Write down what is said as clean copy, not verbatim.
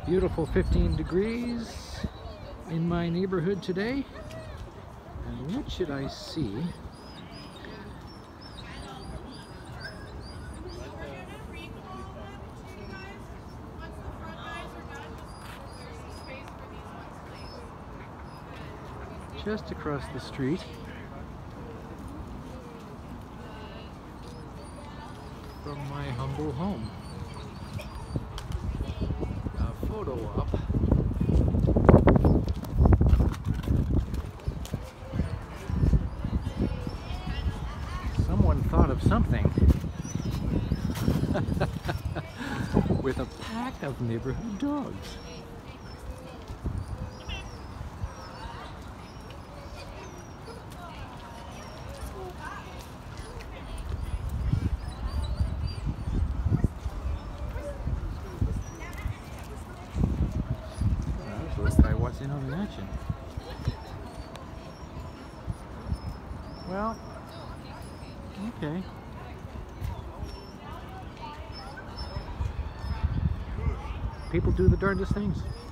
Beautiful 15 degrees in my neighborhood today. And what should I see? Just across the street from my humble home. A photo op. Someone thought of something with a pack of neighborhood dogs. By what's in on the action. Well, okay. People do the darndest things.